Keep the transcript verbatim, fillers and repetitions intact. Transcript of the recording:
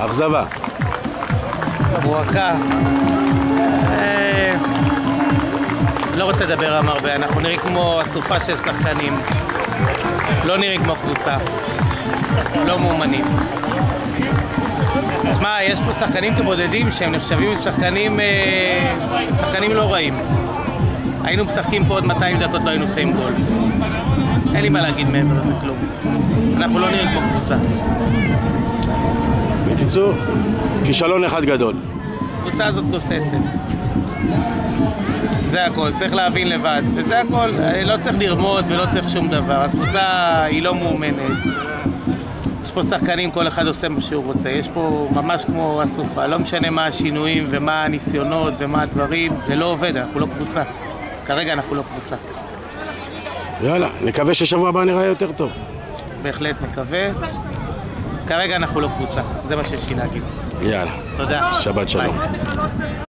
אכזבה. מועקה. לא רוצה לדבר עם הרבה, אנחנו נראים כמו אסופה של שחקנים. לא נראים כמו קבוצה. לא מאומנים. תשמע, יש פה שחקנים כבודדים שהם נחשבים שחקנים, שחקנים לא רעים. היינו משחקים פה עוד מאתיים דקות, לא היינו עושים גול. אין לי מה להגיד מעבר לזה כלום. אנחנו לא נראים כמו קבוצה. בקיצור, כישלון אחד גדול. הקבוצה הזאת גוססת. זה הכל, צריך להבין לבד. וזה הכל, לא צריך לרמוז ולא צריך שום דבר. הקבוצה היא לא מאומנת. יש פה שחקנים, כל אחד עושה מה שהוא רוצה. יש פה ממש כמו אסופה. לא משנה מה השינויים ומה הניסיונות ומה הדברים. זה לא עובד, אנחנו לא קבוצה. כרגע אנחנו לא קבוצה. יאללה, נקווה ששבוע הבא נראה יותר טוב. בהחלט נקווה. כרגע אנחנו לא קבוצה. זה מה שיש לי להגיד. יאללה. תודה. שבת שלום. ביי.